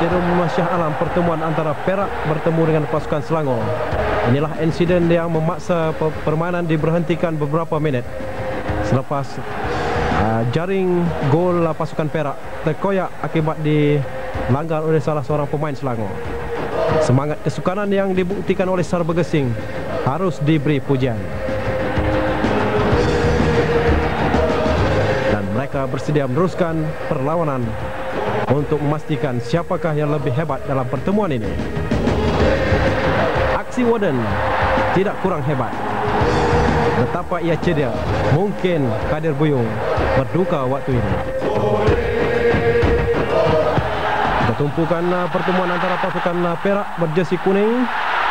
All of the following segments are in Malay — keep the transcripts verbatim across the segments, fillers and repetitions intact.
Stadium Shah Alam, pertemuan antara Perak bertemu dengan pasukan Selangor. Inilah insiden yang memaksa permainan diberhentikan beberapa minit selepas uh, jaring gol pasukan Perak terkoyak akibat dilanggar oleh salah seorang pemain Selangor. Semangat kesukanan yang dibuktikan oleh Sarba Gesing harus diberi pujian. Dan mereka bersedia meneruskan perlawanan untuk memastikan siapakah yang lebih hebat dalam pertemuan ini. Aksi Warden tidak kurang hebat. Betapa ia ceria, mungkin Kadir Buyung berduka waktu ini. Ketumpukan pertemuan antara pasukan Perak berjersey kuning.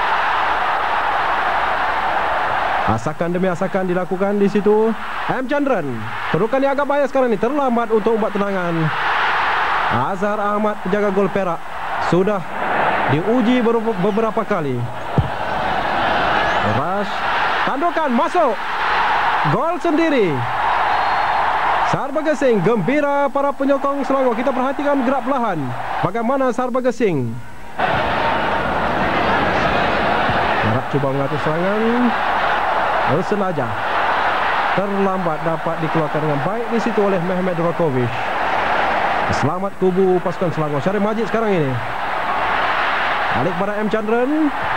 Asakan demi asakan dilakukan di situ. M. Chandran, kedudukan yang agak bahaya sekarang ini, terlambat untuk membuat tenangan. Azhar Ahmad, penjaga gol Perak, sudah diuji beberapa kali. Rush, tandukan, masuk, gol sendiri. Sarba Gesing, gembira para penyokong Selangor. Kita perhatikan gerak perlahan bagaimana Sarba Gesing. Perak cuba mengatur serangan. Bersengaja terlambat dapat dikeluarkan dengan baik di situ oleh Mehmet Durakovic. Selamat kubu pasukan Selangor. Syarif Majid sekarang ini balik pada M. Chandran.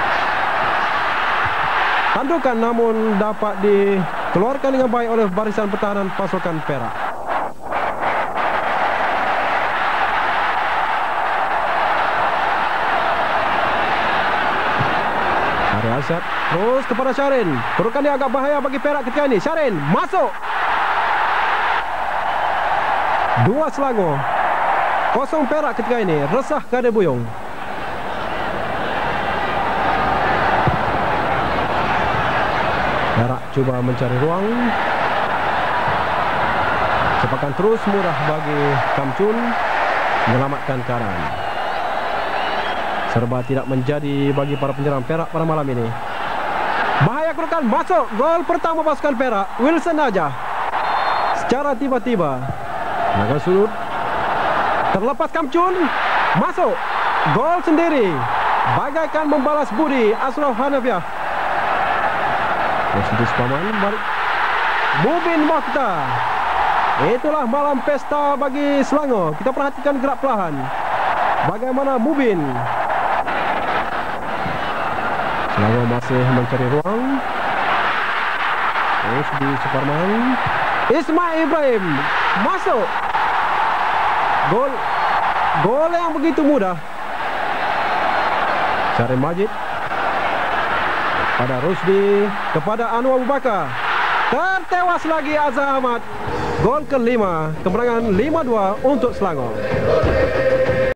Tandukan namun dapat dikeluarkan dengan baik oleh barisan pertahanan pasukan Perak. Hari Asyad terus kepada Syarin. Kedudukan dia agak bahaya bagi Perak ketika ini. Syarin masuk. Dua Selangor, kosong Perak ketika ini. Resah Kadir Buyung. Perak cuba mencari ruang. Sepakan terus murah bagi Kamchun menyelamatkan keadaan. Serba tidak menjadi bagi para penyerang Perak pada malam ini. Bahaya kedudukan, masuk. Gol pertama pasukan Perak, Wilson Najah. Secara tiba-tiba naga sudut, terlepas Kamchun, masuk, gol sendiri, bagaikan membalas budi Ashraf Hanafiah. Posisi Spaman balik Mubin Mokhtar. Itulah malam pesta bagi Selangor. Kita perhatikan gerak perlahan bagaimana Mubin. Selangor masih mencari ruang. Terus di Suparman, Ismail Ibrahim masuk. Gol, gol yang begitu mudah. Syarif Majid pada Rusdi, kepada Anwar Abu Bakar. Tertewas lagi Azhar Ahmad. Gol kelima, kemenangan lima dua untuk Selangor.